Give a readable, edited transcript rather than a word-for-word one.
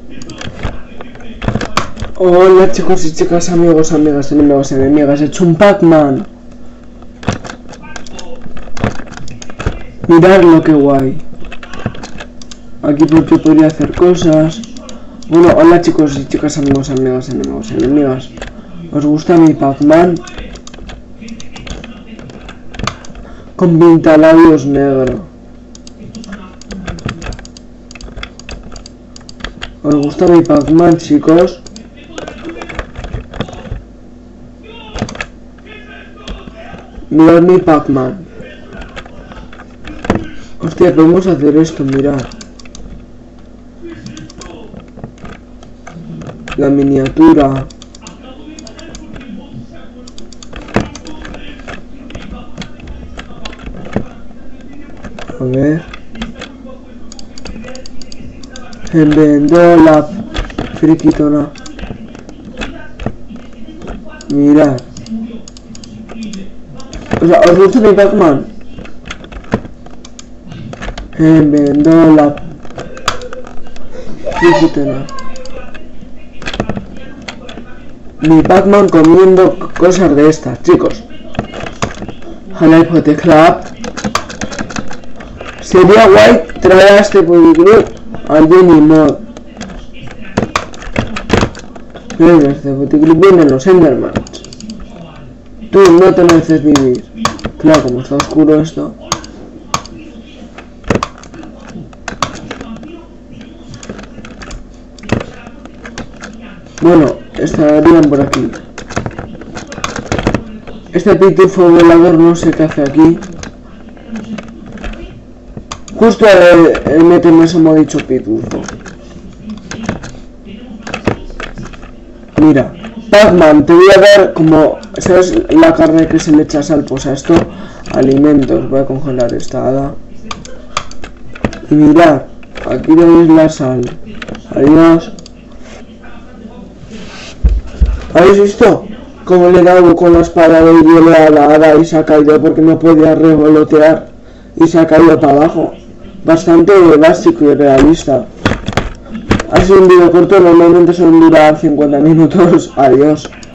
Hola chicos y chicas, amigos, amigas, enemigos, enemigas. He hecho un Pac-Man. Mirad lo que guay. Aquí porque podría hacer cosas. Bueno, hola chicos y chicas, amigos, amigas, enemigos, enemigas. ¿Os gusta mi Pac-Man? Con pintalabios negro. ¿Os gusta mi Pac-Man, chicos? Mirad mi Pac-Man. Hostia, podemos hacer esto, mirad. La miniatura. A ver. Envendó la friquitona. Mirad. O sea, ¿os gusta mi Pac-Man? Envendó la friquitona. Mi Pac-Man comiendo cosas de estas, chicos. Hello Pote Club. Sería guay traer a este videoclip al Jenny Mod. Venga, este videoclip vienen los Endermans. Tú no te mereces vivir. Claro, como está oscuro esto. Bueno, estarían por aquí. Este pitufo volador no sé qué hace aquí. Justo el meterme eso me ha dicho pitufo. Mira, Pac-Man, te voy a dar como, ¿sabes la carne que se le echa sal? Pues a esto, alimentos. Voy a congelar esta hada. Y mirad, aquí veis la sal. Adiós. ¿Habéis visto? Como le he dado con la espada de hielo a la hada y se ha caído porque no podía revolotear y se ha caído para abajo. Bastante básico y realista. Ha sido un vídeo corto, normalmente suelen durar 50 minutos. Adiós.